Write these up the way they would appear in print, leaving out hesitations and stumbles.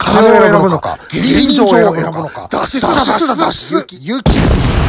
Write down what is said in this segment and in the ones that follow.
金を選ぶのか、義理人情を選ぶのか、脱出だ脱出、勇気。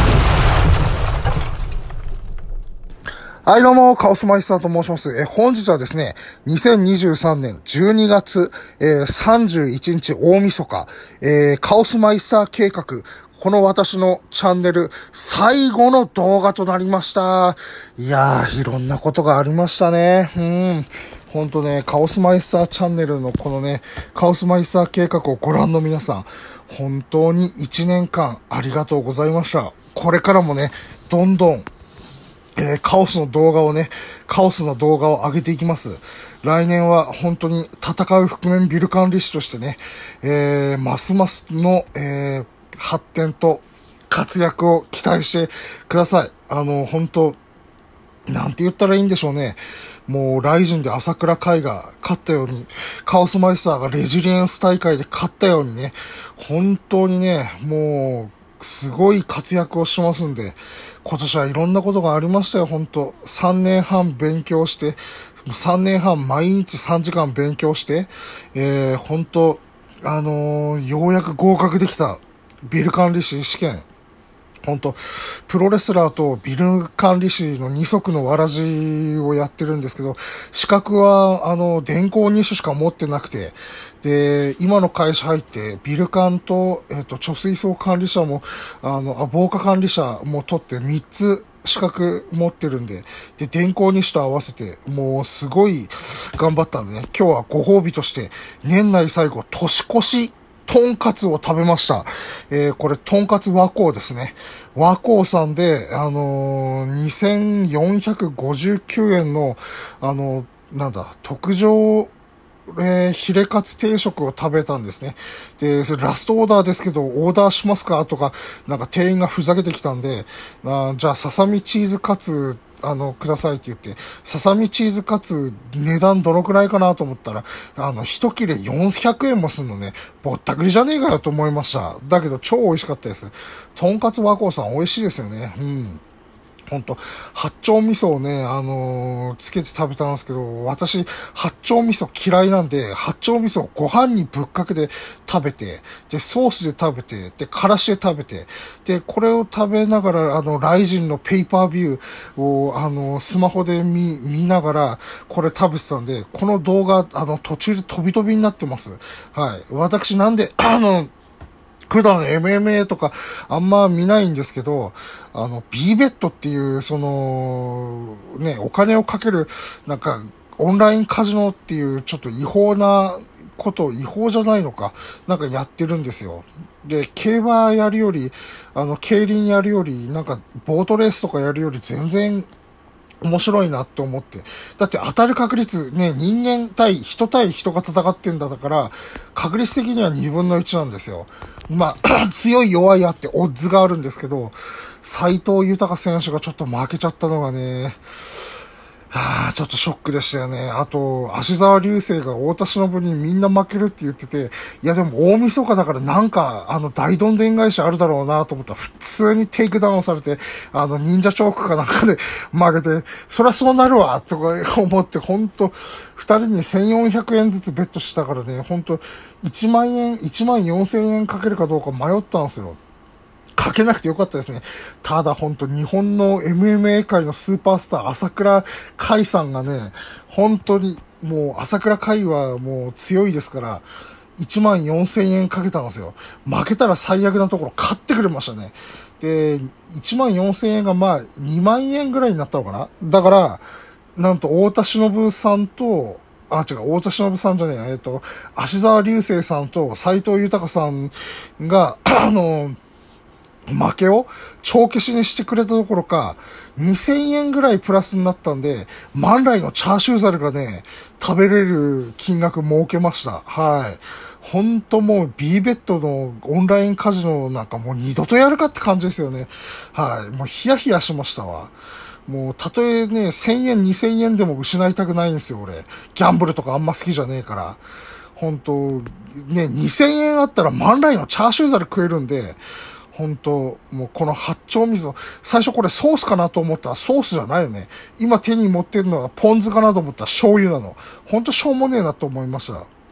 はい、どうも、カオスマイスターと申します。本日はですね、2023年12月、31日大晦日、カオスマイスター計画、この私のチャンネル最後の動画となりました。いやー、いろんなことがありましたね。ほんとね、カオスマイスターチャンネルのこのね、カオスマイスター計画をご覧の皆さん、本当に1年間ありがとうございました。これからもね、どんどん、カオスの動画を上げていきます。来年は本当に戦う覆面ビル管理士としてね、ますますの、発展と活躍を期待してください。本当、なんて言ったらいいんでしょうね。もう、ライジンで朝倉海が勝ったように、カオスマイスターがレジリエンス大会で勝ったようにね、本当にね、もう、すごい活躍をしますんで、今年はいろんなことがありましたよ、本当3年半勉強して、3年半毎日3時間勉強して、本当ようやく合格できたビル管理士試験。本当プロレスラーとビル管理士の二足のわらじをやってるんですけど、資格は、電工2種しか持ってなくて、で、今の会社入って、ビル管と、貯水槽管理者も、防火管理者も取って3つ資格持ってるんで、で、電工2種と合わせて、もうすごい頑張ったんでね、今日はご褒美として、年内最後、年越し、とんかつを食べました。これ、とんかつ和光ですね。和光さんで、2459円の、特上、ヒレカツ定食を食べたんですね。で、それラストオーダーですけど、オーダーしますかとか、店員がふざけてきたんで、じゃあ、ささみチーズカツ、くださいって言って、ささみチーズカツ、値段どのくらいかなと思ったら、一切れ400円もすんのね、ぼったくりじゃねえかよと思いました。だけど、超美味しかったです。とんかつ和光さん美味しいですよね。ほんと、八丁味噌をね、つけて食べたんですけど、私、八丁味噌嫌いなんで、八丁味噌をご飯にぶっかけて食べて、で、ソースで食べて、で、からしで食べて、で、これを食べながら、ライジンのペーパービューを、スマホで見ながら、これ食べてたんで、この動画、途中で飛び飛びになってます。はい。私なんで、普段 MMA とかあんま見ないんですけど、B ベットっていう、お金をかける、オンラインカジノっていう、ちょっと違法なこと、違法じゃないのか、やってるんですよ。で、競馬やるより、競輪やるより、ボートレースとかやるより全然、面白いなって思って。だって当たる確率、ね、人対人が戦ってんだから、確率的には2分の1なんですよ。まあ、強い弱いあってオッズがあるんですけど、斉藤豊選手がちょっと負けちゃったのがね、ちょっとショックでしたよね。あと、芦沢流星が太田忍にみんな負けるって言ってて、いやでも大晦日だから大どんでん返しあるだろうなと思ったら、普通にテイクダウンされて、忍者チョークかなんかで負けて、そりゃそうなるわとか思って、ほんと、二人に1400円ずつベットしたからね、ほんと、1万4000円かけるかどうか迷ったんですよ。かけなくてよかったですね。ただ本当日本の MMA 界のスーパースター、朝倉海さんがね、本当にもう朝倉海はもう強いですから、1万4000円かけたんですよ。負けたら最悪なところ買ってくれましたね。で、1万4000円が2万円ぐらいになったのかな。だから、なんと太田忍さんと、太田忍さんじゃねえ、芦沢流星さんと斉藤豊さんが、負けを帳消しにしてくれたどころか、2000円ぐらいプラスになったんで、万来のチャーシューザルがね、食べれる金額設けました。はい。ほんともう B ベットのオンラインカジノもう二度とやるかって感じですよね。はい。もうヒヤヒヤしましたわ。もうたとえね、1000円2000円でも失いたくないんですよ、俺。ギャンブルとかあんま好きじゃねえから。ほんと、ね、2000円あったら万来のチャーシューザル食えるんで、本当もうこの八丁味噌、最初これソースかなと思ったらソースじゃないよね。今手に持ってるのはポン酢かなと思ったら醤油なの。本当しょうもねえなと思いました。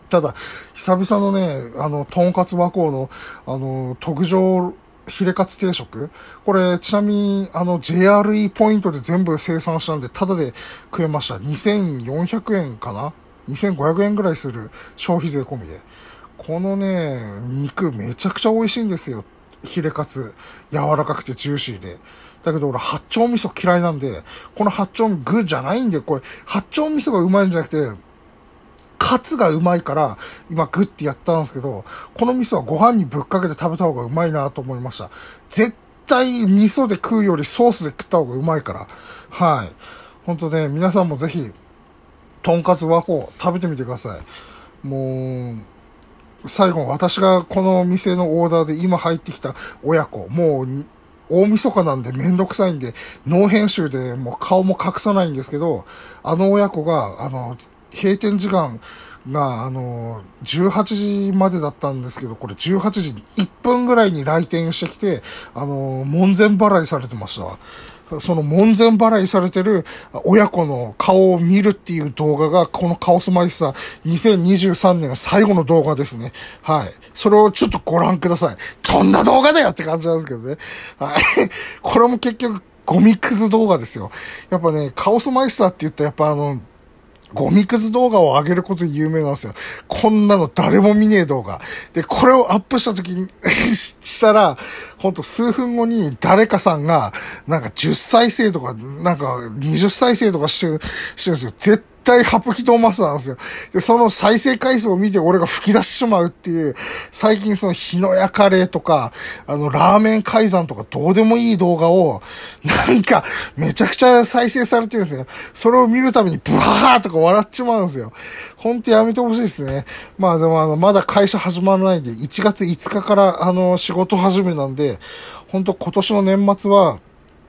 ただ、久々のね、とんかつ和光の、特上ヒレカツ定食。これ、ちなみに、JRE ポイントで全部生産したんで、タダで食えました。2400円かな？ 2500 円ぐらいする消費税込みで。このね、肉めちゃくちゃ美味しいんですよ。ヒレカツ。柔らかくてジューシーで。だけど俺、八丁味噌嫌いなんで、この八丁具じゃないんで、これ、八丁味噌がうまいんじゃなくて、カツがうまいから、今グッてやったんですけど、この味噌はご飯にぶっかけて食べた方がうまいなと思いました。絶対味噌で食うよりソースで食った方がうまいから。はい。ほんとね、皆さんもぜひ、とんかつ和風食べてみてください。もう、最後、私がこの店のオーダーで今入ってきた親子、もう大晦日なんでめんどくさいんで、ノー編集でもう顔も隠さないんですけど、あの親子が、閉店時間が、18時までだったんですけど、これ18時1分ぐらいに来店してきて、門前払いされてました。その門前払いされてる親子の顔を見るっていう動画が、このカオスマイスター2023年最後の動画ですね。はい。それをちょっとご覧ください。どんな動画だよって感じなんですけどね。はい。これも結局、ゴミクズ動画ですよ。やっぱね、カオスマイスターって言ったらやっぱゴミクズ動画を上げることで有名なんですよ。こんなの誰も見ねえ動画。で、これをアップした時にしたら、ほんと数分後に誰かさんが、なんか10再生とか、なんか20再生とかしてるんですよ。絶対ハプキトーマスなんですよ。で、その再生回数を見て俺が吹き出してしまうっていう、最近その日の屋カレーとか、ラーメン改ざんとかどうでもいい動画を、なんか、めちゃくちゃ再生されてるんですよ。それを見るためにブワーとか笑っちまうんですよ。ほんとやめてほしいですね。まあでもまだ会社始まらないんで、1月5日から仕事始めなんで、ほんと今年の年末は、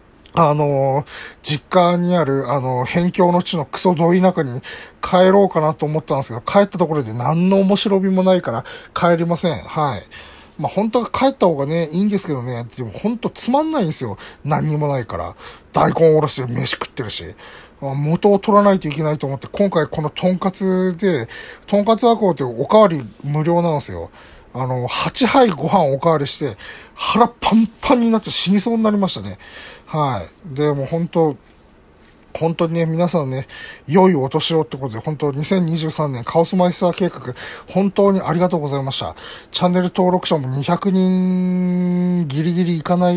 実家にある、辺境の地のクソど田舎に帰ろうかなと思ったんですけど、帰ったところで何の面白みもないから帰りません。はい。まあ、本当は帰った方がね、いいんですけどね、でも本当つまんないんですよ。何にもないから。大根おろして飯食ってるし。元を取らないといけないと思って、今回このとんかつで、とんかつ和光っておかわり無料なんですよ。8杯ご飯おかわりして、腹パンパンになって死にそうになりましたね。はい。で、もう本当にね、皆さんね、良いお年をってことで、本当2023年カオスマイスター計画、本当にありがとうございました。チャンネル登録者も200人ギリギリいかない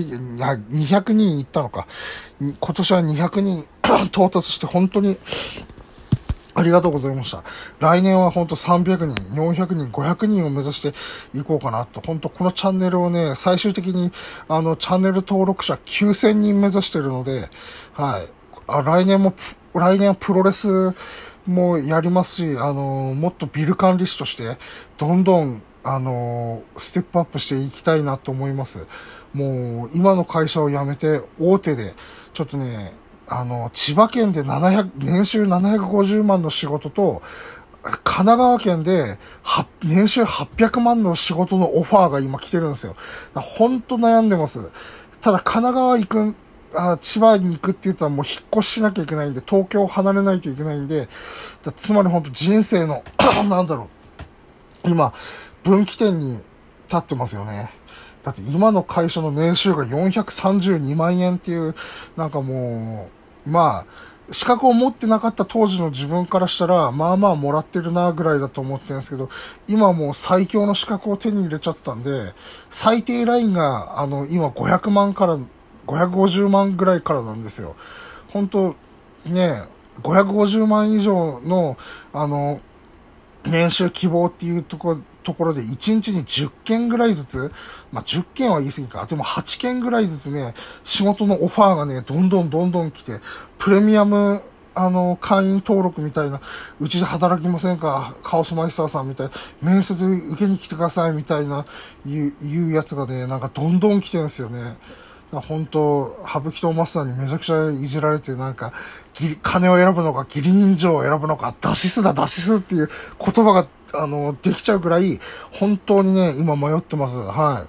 、200人いったのか。今年は200人到達して本当にありがとうございました。来年は本当300人、400人、500人を目指していこうかなと。本当このチャンネルをね、最終的にチャンネル登録者9000人目指してるので、はい。来年はプロレスもやりますし、もっとビル管理士として、どんどん、ステップアップしていきたいなと思います。もう、今の会社を辞めて、大手で、ちょっとね、千葉県で年収750万の仕事と、神奈川県で、年収800万の仕事のオファーが今来てるんですよ。ほんと悩んでます。ただ神奈川千葉に行くって言ったらもう引っ越ししなきゃいけないんで、東京を離れないといけないんで、つまりほんと人生の、なんだろう、今、分岐点に立ってますよね。だって今の会社の年収が432万円っていう、なんかもう、まあ、資格を持ってなかった当時の自分からしたら、まあまあもらってるなぐらいだと思ってるんですけど、今もう最強の資格を手に入れちゃったんで、最低ラインが、今500万から、550万ぐらいからなんですよ。本当ね、550万以上の、年収希望っていうところで1日に10件ぐらいずつ、まあ、10件は言い過ぎか。でも8件ぐらいずつね、仕事のオファーがね、どんどん来て、プレミアム、会員登録みたいな、うちで働きませんかカオスマイスターさんみたいな、面接受けに来てくださいみたいな、いうやつがね、なんかどんどん来てるんですよね。本当ハブキトマスターにめちゃくちゃいじられて、なんか、金を選ぶのか、義理人情を選ぶのか、ダシスっていう言葉が、できちゃうくらい、本当にね、今迷ってます。はい。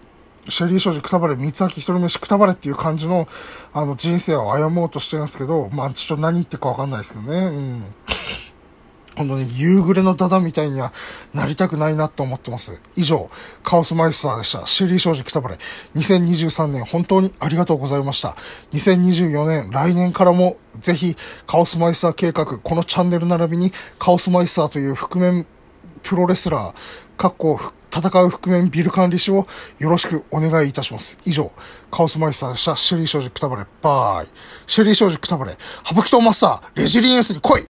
シェリー商事くたばれ、三つ秋一人飯くたばれっていう感じの、人生を歩もうとしてるんですけど、まあ、ちょっと何言ってるかわかんないですけどね。うん。 本当に夕暮れのダダみたいにはなりたくないなと思ってます。以上、カオスマイスターでした。シェリー庄司くたばれ。2023年本当にありがとうございました。2024年、来年からもぜひカオスマイスター計画、このチャンネル並びにカオスマイスターという覆面プロレスラー、戦う覆面ビル管理士をよろしくお願いいたします。以上、カオスマイスターでした。シェリー庄司くたばれ。バイ。シェリー庄司くたばれ。ハブキトマスター、レジリエンスに来い。